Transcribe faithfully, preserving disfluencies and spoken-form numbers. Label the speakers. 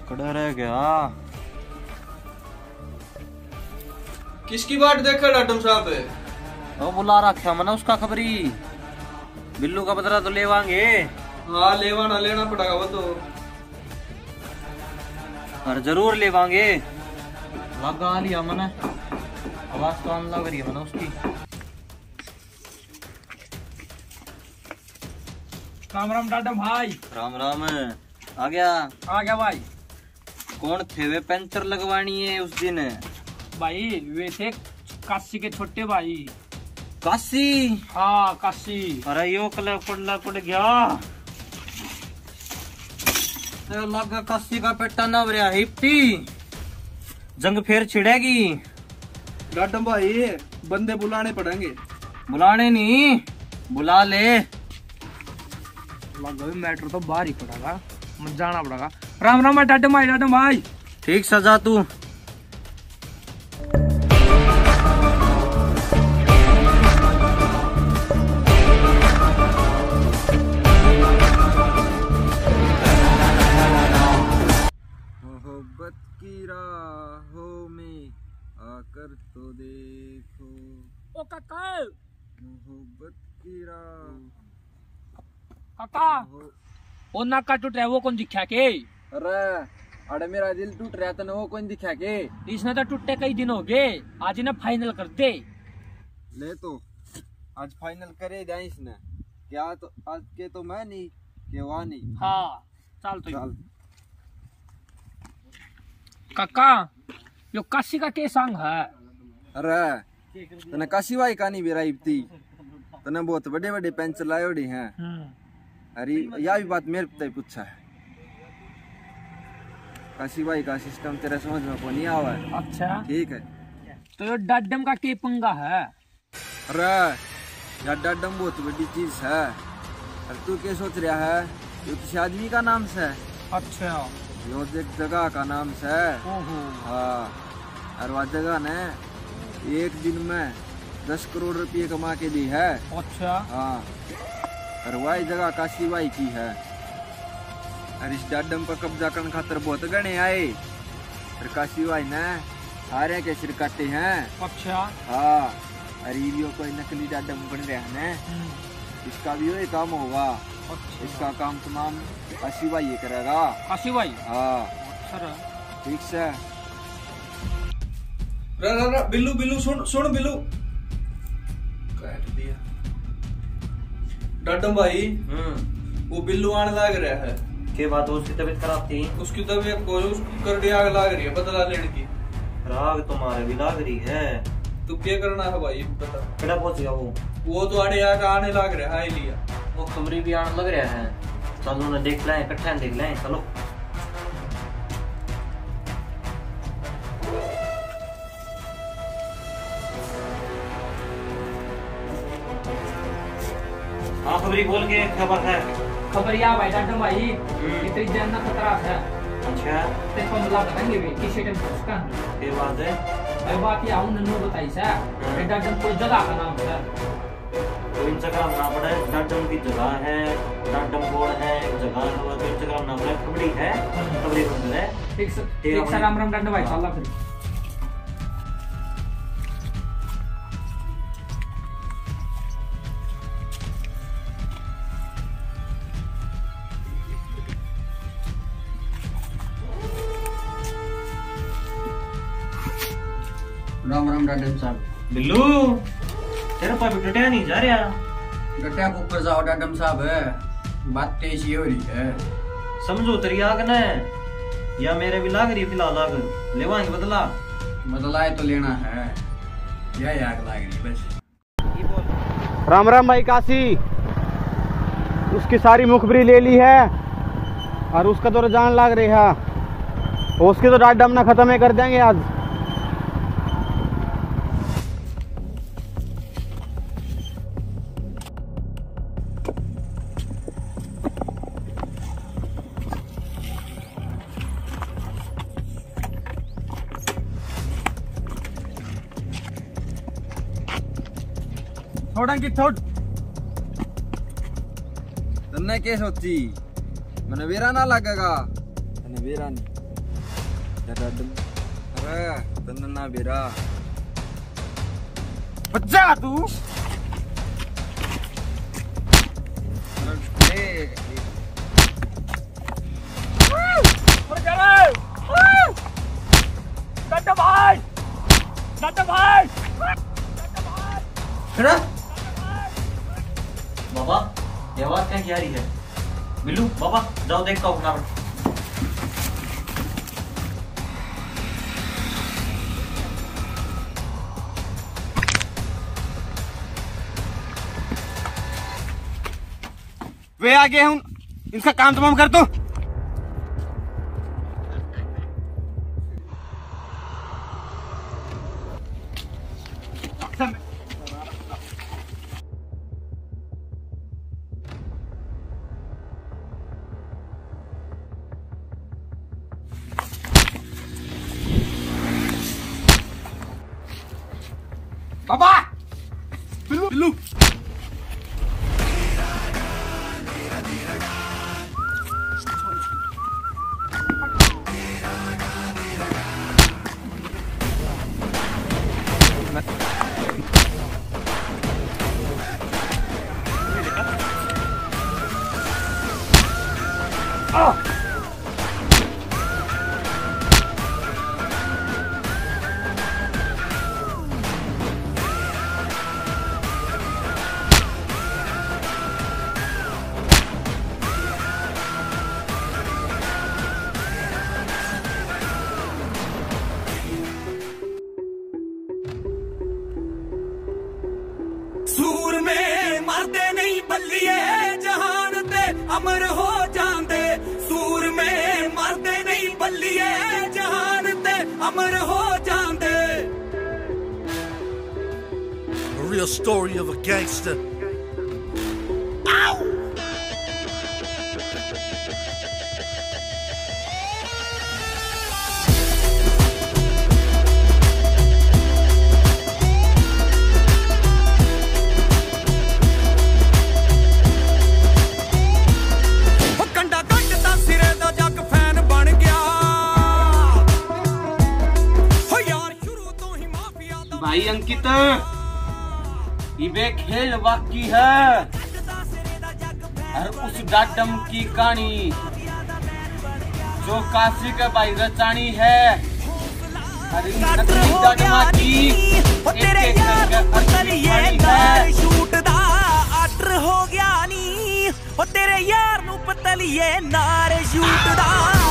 Speaker 1: कड़ा रह गया।
Speaker 2: किसकी बाट देखा डाटम साहब?
Speaker 1: वो बुला रखा मना उसका खबरी। बिल्लू का बदला तो लेवांगे।
Speaker 2: हाँ लेवाना लेना पड़ेगा वो तो।
Speaker 1: और जरूर लेवांगे। लगा लिया मना, आवाज तो आने लग रही है मना उसकी।
Speaker 3: राम राम डाटम भाई।
Speaker 1: राम राम। आ गया
Speaker 3: आ गया भाई।
Speaker 1: कौन थे वे पंचर लगवानी है उस दिन?
Speaker 3: भाई वे थे काशी के छोटे भाई।
Speaker 1: काशी?
Speaker 3: हाँ काशी।
Speaker 1: अरे यो कलर पड़ला पड़ गया। तो लगा काशी का पेटा न भरिया हिप्टी। जंग फिर छिड़ेगी।
Speaker 2: डाटम भाई बंदे बुलाने पड़ेंगे।
Speaker 1: बुलाने नहीं, बुला ले।
Speaker 3: लगा मैटर तो बाहर ही पड़ेगा, मुझे जाना पड़ेगा। राम राम डाटम भाई। डाटम भाई
Speaker 1: ठीक सजा तू।
Speaker 2: मोहब्बत की राहों में आकर तो देखो।
Speaker 3: ओ काका।
Speaker 2: मोहब्बत की राह।
Speaker 3: काका वो नाका टूट रहा है, वो कौन दिखा के?
Speaker 2: अरे अरे मेरा दिल टूट रहा था ना, वो कौन दिखा के?
Speaker 3: इसने तो टूटे कई दिन हो गए, आज ना फाइनल कर दे।
Speaker 2: ले तो आज फाइनल करे दिया इसने। क्या तो आज के तो मैं नहीं के वहाँ नहीं।
Speaker 3: हाँ चल तो
Speaker 2: चल।
Speaker 3: काका यो काशी का के संग है?
Speaker 2: अरे तने काशी भाई का नहीं बेराई थी, तने बहुत बड़े बड़े पेंसिल लाए ओडी हैं। अरे यह भी बात मेरे पे पूछा है। काशी भाई का सिस्टम तेरे समझ में को नहीं आवा है।
Speaker 3: अच्छा
Speaker 2: ठीक है।
Speaker 3: तो यो डाडम का के पंगा है?
Speaker 2: अरे यार डाडम बहुत बड़ी चीज है। अरे तू क्या सोच रहा है? ये किसी आदमी का नाम से है।
Speaker 3: अच्छा
Speaker 2: यो एक जगह का नाम से है।
Speaker 3: ओहो।
Speaker 2: हाँ और वह जगह ने एक दिन में दस करोड़ रुपये कमा के दी है।
Speaker 3: अच्छा
Speaker 2: हाँ और वही जगह काशी बाई की है। और इस डाडम पर कब्जा करने खातर बहुत गणे आए और काशी बाई ने सारे के सिर काटे हैं।
Speaker 3: अच्छा
Speaker 2: हाँ अरे ये कोई नकली डाडम बन रहा है ना, इसका भी वही काम होगा।
Speaker 3: अच्छा।
Speaker 2: इसका काम तमाम काशी बाई ये करेगा।
Speaker 3: काशी भाई?
Speaker 2: हाँ
Speaker 3: सर
Speaker 2: ठीक से।
Speaker 4: रा रा रा बिल्लू बिल्लू सुन सुन बिल्लू काट दिया। डाटम भाई
Speaker 1: हम्म
Speaker 4: वो बिल्लू आने लग रहा है।
Speaker 1: के बात उसकी तबीयत खराब थी?
Speaker 4: उसकी तबीयत को उसकी करड़ी आग लग रही है, बदला लेने की।
Speaker 1: राग तुम्हारे भी लाग रही है।
Speaker 4: तो क्या करना है भाई बता।
Speaker 1: केड़ा पहुंच गया वो?
Speaker 4: वो तो आड़े आके आने लग रहा है लिया।
Speaker 1: वो खबरी भी आने लग रहा है। चलो ना देख लें, इकट्ठे देख लें। चलो हाँ खबरी बोल के खबर है।
Speaker 3: खबर या भाई डाटम भाई इतनी जान ना खतरा है।
Speaker 1: अच्छा
Speaker 3: ते को मिला करेंगे वे किसी टाइम उसका।
Speaker 1: ये बात है।
Speaker 3: अरे बात ये आऊं नन्नू बताई सा डाटम कोई जगह का नाम है।
Speaker 1: तो इंस्टाग्राम ना पड़े डाटम की जगह है, डाटम बोर्ड है एक जगह है। तो इंस्टाग्राम ना पड़े खबरी है, खबरी बंद है।
Speaker 3: ठीक से ठीक से राम राम डाटम भाई चल फिर।
Speaker 5: राम राम डाडम साहब।
Speaker 1: बिल्लू तेरा पापी डटिया नहीं जा रहा?
Speaker 5: गट्टिया को ऊपर जाओ डाडम साहब है, बात तेज ही हो रही है।
Speaker 1: समझो तेरी आग न या मेरे भी लाग रही है फिलहाल आग। लेवाएंगे बदला।
Speaker 5: बदलाए तो लेना है, यह आग लाग रही बस।
Speaker 6: राम राम भाई काशी। उसकी सारी मुखबरी ले ली है और उसका तो जान लाग रही है। उसकी तो डाडम ना खत्म ही कर देंगे आज।
Speaker 3: थोड़ा की थोड़
Speaker 2: तन्ने क्या सोची? मैंने वेरा ना लगेगा। तन्ने वेरा नहीं डाडम अरे तन्ना बेरा
Speaker 6: बच्चा तू
Speaker 3: भाई भाई
Speaker 1: बाबा ये आवाज क्या की आ रही है? बिल्लू बाबा जाओ देखता हूँ फटाफट।
Speaker 6: वे आ गए हूँ, इनका काम तमाम कर दो। बाबा बिल्लू बिल्लू
Speaker 4: सूर में मरदे नहीं बल्लिए जहान ते अमर हो जांदे। सूर में मरदे नहीं बल्लिए जहान ते अमर हो जांदे।
Speaker 7: A real story of a gangster. Ow!
Speaker 6: भाई अंकित ये खेल बाकी है और उस डाडम की कहानी जो काशी के भाई रचानी है। और इन नकली डाडमा की एक एक करके असली कहानी है।
Speaker 4: शूट दा आर्डर हो गया नी ओ तेरे यार नू पतलिए नारे शूट दा।